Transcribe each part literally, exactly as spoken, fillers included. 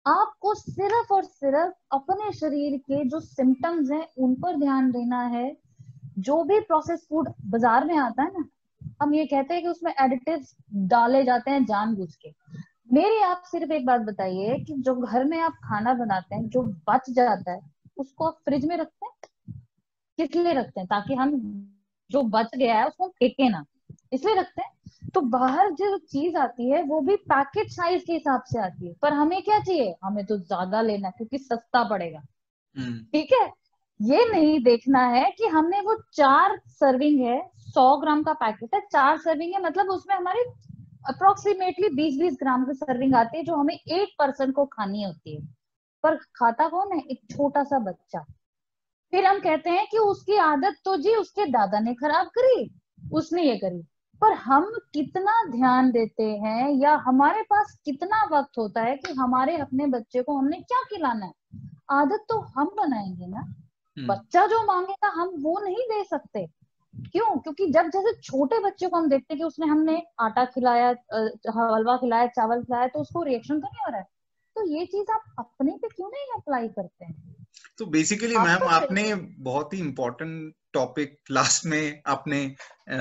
आपको सिर्फ और सिर्फ अपने शरीर के जो सिम्टम्स हैं उन पर ध्यान देना है। जो भी प्रोसेस फूड बाजार में आता है ना, हम ये कहते हैं कि उसमें एडिटिव्स डाले जाते हैं जानबूझ के। मेरी आप सिर्फ एक बात बताइए कि जो घर में आप खाना बनाते हैं जो बच जाता है उसको आप फ्रिज में रखते हैं, किस लिए रखते हैं? ताकि हम जो बच गया है उसको फेंके ना, इसलिए रखते हैं। तो बाहर जो चीज आती है वो भी पैकेट साइज के हिसाब से आती है, पर हमें क्या चाहिए? हमें तो ज्यादा लेना है क्योंकि सस्ता पड़ेगा। हम्म। ठीक है। ये नहीं देखना है कि हमने वो चार सर्विंग है, सौ ग्राम का पैकेट है, चार सर्विंग है, मतलब उसमें हमारी अप्रोक्सीमेटली बीस बीस ग्राम की सर्विंग आती है जो हमें एक पर्सन को खानी होती है। पर खाता कौन है? एक छोटा सा बच्चा। फिर हम कहते हैं कि उसकी आदत तो जी उसके दादा ने खराब करी, उसने ये करी। पर हम कितना ध्यान देते हैं या हमारे पास कितना वक्त होता है कि हमारे अपने बच्चे को हमने क्या खिलाना है? आदत तो हम बनाएंगे ना। हम्म। बच्चा जो मांगेगा हम वो नहीं दे सकते। क्यों? क्योंकि जब जैसे छोटे बच्चे को हम देखते हैं कि उसने हमने आटा खिलाया, अ, हलवा खिलाया, चावल खिलाया, तो उसको रिएक्शन तो नहीं हो रहा है। तो ये चीज आप अपने पे क्यों नहीं अप्लाई करते हैं? तो बेसिकली आप मैम, करते आपने हो? बहुत ही इम्पोर्टेंट टॉपिक लास्ट में आपने अ,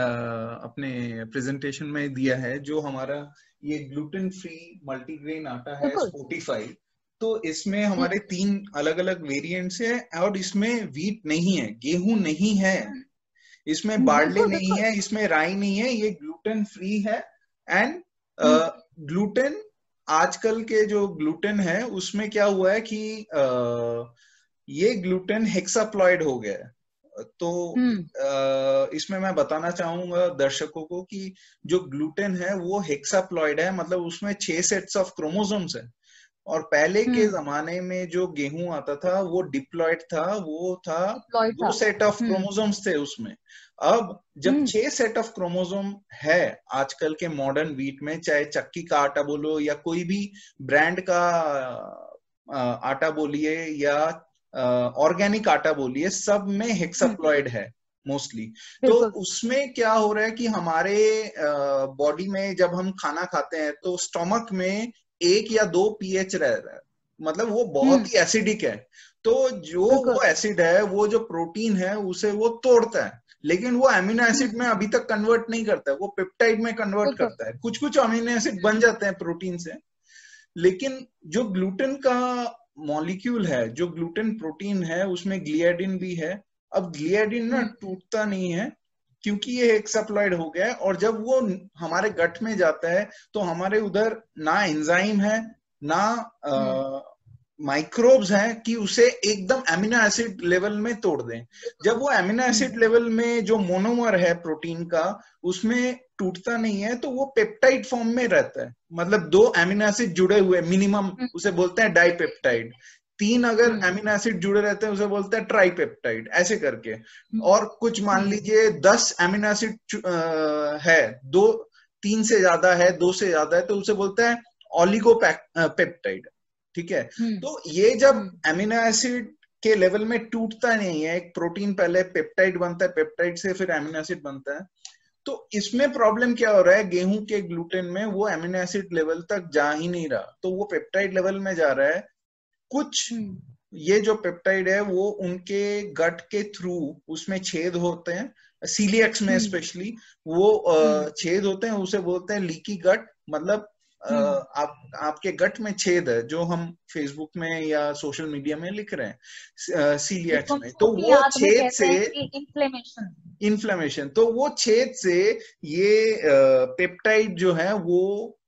अपने प्रेजेंटेशन में दिया है, जो हमारा ये ग्लूटेन फ्री मल्टीग्रेन आटा है बिल्कुल। स्पोटिफाई। तो इसमें हम्म, हमारे तीन अलग अलग वेरिएंट्स हैं, और इसमें वीट नहीं है, गेहूं नहीं है, इसमें हम्म, बार्ले बिल्कुल नहीं बिल्कुल। है, इसमें राई नहीं है, ये ग्लूटेन फ्री है। एंड हम्म, ग्लूटेन, आजकल के जो ग्लूटेन है उसमें क्या हुआ है कि अ, ये ग्लूटेन हेक्साप्लॉइड हो गया है। तो हम्म, अ, इसमें मैं बताना चाहूंगा दर्शकों को कि जो ग्लूटेन है वो हेक्साप्लॉइड है, मतलब उसमें छह सेट्स ऑफ क्रोमोसोम्स है। और पहले के हम्म। जमाने में जो गेहूं आता था वो डिप्लॉइड था, वो था डिप्लॉयड दो था। सेट ऑफ हम्म, क्रोमोसोम्स थे उसमें। अब जब हम्म, छह सेट ऑफ क्रोमोसोम है आजकल के मॉडर्न व्हीट में, चाहे चक्की का आटा बोलो या कोई भी ब्रांड का अ, आटा बोलिए या ऑर्गेनिक आटा बोलिए, सब में हम्म। हेक्साप्लॉइड है मोस्टली। तो बिल्कुल। उसमें क्या हो रहा है कि हमारे बॉडी में जब हम खाना खाते हैं तो स्टोमक में एक या दो पीएच रह रहा है, मतलब वो बहुत हम्म, ही एसिडिक है। तो जो बिल्कुल। वो एसिड है, वो जो प्रोटीन है उसे वो तोड़ता है, लेकिन वो अमीनो हम्म, एसिड में अभी तक कन्वर्ट नहीं करता है, वो पेप्टाइड में कन्वर्ट बिल्कुल। करता है। कुछ कुछ अमीनो एसिड बन जाते हैं प्रोटीन से, लेकिन जो ग्लूटेन का मॉलिक्यूल है, जो ग्लूटेन प्रोटीन है, उसमें ग्लियाडिन भी है। अब ग्लियाडिन ना हम्म, टूटता नहीं है, क्योंकि ये हेक्साप्लॉइड हो गया है, और जब वो हमारे गट में जाता है तो हमारे उधर ना एंजाइम है, ना हम्म, माइक्रोब्स हैं कि उसे एकदम अमीनो एसिड लेवल में तोड़ दें। बिल्कुल। जब वो अमीनो हम्म, एसिड लेवल में जो मोनोमर है प्रोटीन का, उसमें टूटता नहीं है, तो वो पेप्टाइड फॉर्म में रहता है, मतलब दो अमीनो एसिड जुड़े हुए मिनिमम, हम्म, उसे बोलते हैं डाइपेप्टाइड। तीन अगर हम्म, अमीनो एसिड जुड़े रहते हैं उसे बोलते हैं ट्राइपेप्टाइड, ऐसे करके। हम्म, और कुछ मान हम्म, लीजिए दस अमीनो एसिड है, दो, तीन से ज्यादा है, दो से ज्यादा है, तो उसे बोलते हैं ऑलिगोपेप्टाइड। ठीक है। हम्म, तो ये जब हम्म, अमीनो एसिड के लेवल में टूटता नहीं है, एक प्रोटीन पहले पेप्टाइड बनता है, पेप्टाइड से फिर अमीनो एसिड बनता है। तो इसमें प्रॉब्लम क्या हो रहा है, गेहूं के ग्लूटेन में वो अमीनो एसिड लेवल तक जा ही नहीं रहा, तो वो पेप्टाइड लेवल में जा रहा है। कुछ हम्म, ये जो पेप्टाइड है वो उनके गट के थ्रू, उसमें छेद होते हैं, सीलियक्स में हम्म, स्पेशली वो हम्म, अ, छेद होते हैं, उसे बोलते हैं लीकी गट। मतलब अ, हम्म, आप आपके गट में छेद है, जो हम फेसबुक में या सोशल मीडिया में लिख रहे हैं सीलियक्स जिसको हम में, तो छोटी वो आंत में छेद कहते से हैं कि इन्फ्लेमेशन। इन्फ्लेमेशन, तो वो छेद से ये पेप्टाइड जो है वो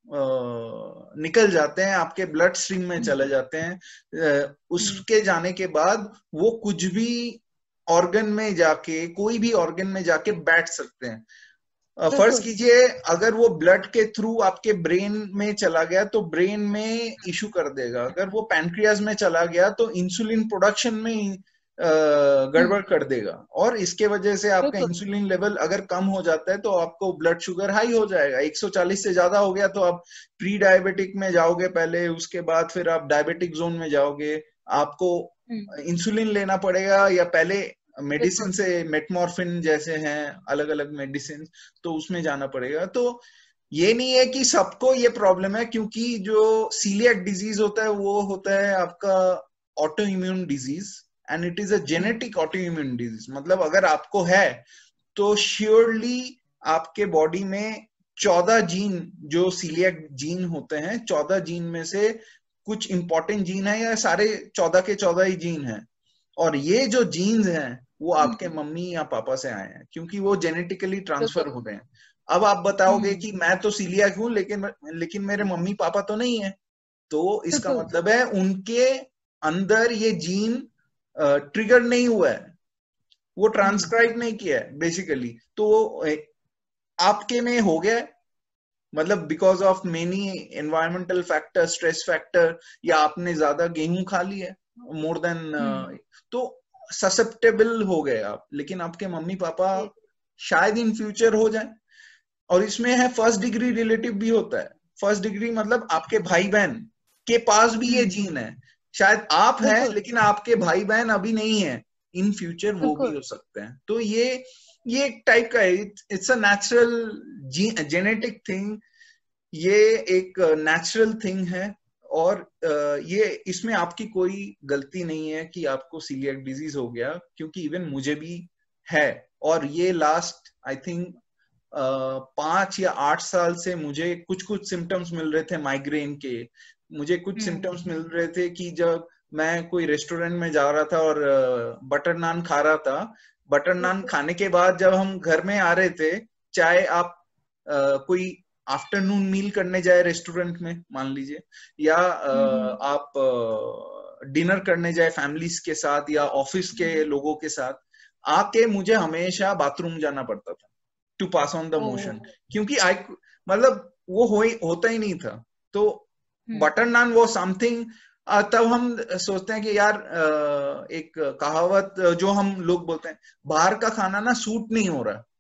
अ, निकल जाते हैं, आपके ब्लड स्ट्रीम में हम्म, चले जाते हैं। अ, हम्म, उसके जाने के बाद वो कुछ भी ऑर्गन में जाके, कोई भी ऑर्गन में जाके बैठ सकते हैं। अ, फर्ज बिल्कुल। कीजिए अगर वो ब्लड के थ्रू आपके ब्रेन में चला गया तो ब्रेन में इशू कर देगा, अगर वो पैनक्रियाज में चला गया तो इंसुलिन प्रोडक्शन में अ, हम्म, गड़बड़ कर देगा, और इसके वजह से आपका बिल्कुल। इंसुलिन लेवल अगर कम हो जाता है तो आपको ब्लड शुगर हाई हो जाएगा, एक सौ चालीस से ज्यादा हो गया तो आप प्री डायबिटिक में जाओगे पहले, उसके बाद फिर आप डायबिटिक जोन में जाओगे। आपको हम्म, इंसुलिन लेना पड़ेगा, या पहले बिल्कुल। मेडिसिन से, मेटमॉर्फिन जैसे हैं अलग अलग मेडिसिन, तो उसमें जाना पड़ेगा। तो ये नहीं है कि सबको ये प्रॉब्लम है, क्योंकि जो सीलियक डिजीज होता है वो होता है आपका auto immune disease, and it is a genetic auto immune disease. मतलब अगर आपको है तो श्योरली आपके बॉडी में चौदह जीन, जो सीलियक जीन होते हैं, चौदह जीन में से कुछ इंपॉर्टेंट जीन है या सारे चौदह के चौदह ही जीन है, और ये जो जीन्स हैं वो आपके मम्मी या पापा से आए हैं, क्योंकि वो जेनेटिकली ट्रांसफर हो गए हैं। अब आप बताओगे कि मैं तो सीलियक हूं लेकिन लेकिन मेरे मम्मी पापा तो नहीं है, तो इसका मतलब है उनके अंदर ये जीन ट्रिगर नहीं हुआ है, वो ट्रांसक्राइब नहीं किया है बेसिकली। तो आपके में हो गया, मतलब because of many environmental factor, stress factor, या आपने ज्यादा गेहूं खा लिया मोर देन, तो ससेप्टेबल हो गए आप। लेकिन आपके मम्मी पापा शायद इन फ्यूचर हो जाए। और इसमें है फर्स्ट डिग्री रिलेटिव भी होता है। फर्स्ट डिग्री मतलब आपके भाई बहन के पास भी ये जीन है, शायद आप हैं लेकिन आपके भाई बहन अभी नहीं है, इन फ्यूचर वो भी हो सकते हैं। तो ये ये एक टाइप का है, it's a natural genetic thing, ये एक नेचुरल थिंग है। और ये इसमें आपकी कोई गलती नहीं है कि आपको सीलियक डिजीज हो गया, क्योंकि इवन मुझे भी है। और ये लास्ट आई थिंक पांच या आठ साल से मुझे कुछ कुछ सिम्टम्स मिल रहे थे माइग्रेन के। मुझे कुछ सिम्टम्स मिल रहे थे कि जब मैं कोई रेस्टोरेंट में जा रहा था और बटर नान खा रहा था, बटर नान खाने के बाद जब हम घर में आ रहे थे, चाहे आप आ, कोई आफ्टरनून मील करने जाए रेस्टोरेंट में मान लीजिए, या आ, आप डिनर करने जाए फैमिलीज के साथ या ऑफिस के लोगों के साथ, आके मुझे हमेशा बाथरूम जाना पड़ता था to pass on the motion, क्योंकि आई मतलब वो हो ही, होता ही नहीं था। तो बटर नान वो समथिंग, तब हम सोचते हैं कि यार एक कहावत जो हम लोग बोलते हैं, बाहर का खाना ना सूट नहीं हो रहा।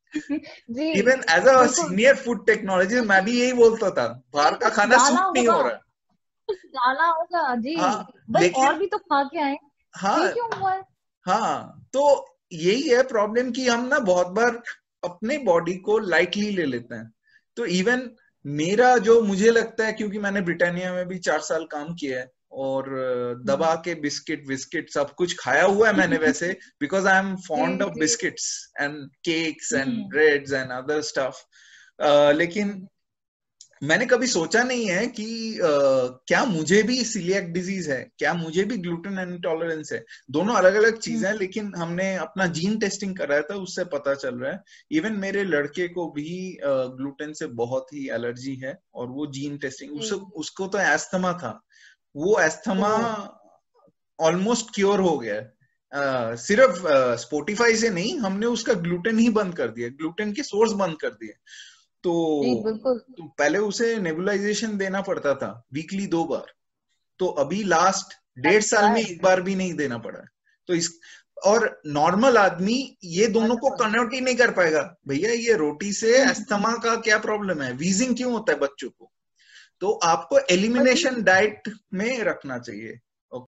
Even as a senior food technology मैं भी यही बोलता था, बाहर का खाना सूट नहीं हो रहा। डाला होगा जी, हाँ, लेकिन और भी तो खा के आए, हाँ क्यों हुआ है? हाँ, तो यही है प्रॉब्लम कि हम ना बहुत बार अपने बॉडी को लाइटली ले लेते हैं। तो इवन मेरा जो मुझे लगता है, क्योंकि मैंने ब्रिटानिया में भी चार साल काम किया है और दबा के बिस्किट विस्किट सब कुछ खाया हुआ है मैंने वैसे, because I am fond of biscuits and cakes and breads and other stuff, लेकिन मैंने कभी सोचा नहीं है कि uh, क्या मुझे भी सीलियक डिजीज है, क्या मुझे भी ग्लूटेन इंटॉलरेंस है। दोनों अलग अलग चीजें हैं, लेकिन हमने अपना जीन टेस्टिंग कराया था, उससे पता चल रहा है। इवन मेरे लड़के को भी ग्लूटेन uh, से बहुत ही एलर्जी है, और वो जीन टेस्टिंग, उस, उसको तो एस्थमा था, वो एस्थमा ऑलमोस्ट क्योर हो गया। uh, सिर्फ स्पॉटिफाई uh, से नहीं, हमने उसका ग्लूटेन ही बंद कर दिया, ग्लूटेन के सोर्स बंद कर दिए। तो, तो पहले उसे नेबुलाइजेशन देना पड़ता था वीकली दो बार, तो अभी लास्ट डेढ़ साल में एक बार भी नहीं देना पड़ा। तो इस और नॉर्मल आदमी ये दोनों को कन्वर्ट ही नहीं कर पाएगा। भैया ये रोटी से अस्थमा का क्या प्रॉब्लम है, वीजिंग क्यों होता है बच्चों को? तो आपको एलिमिनेशन डाइट में रखना चाहिए।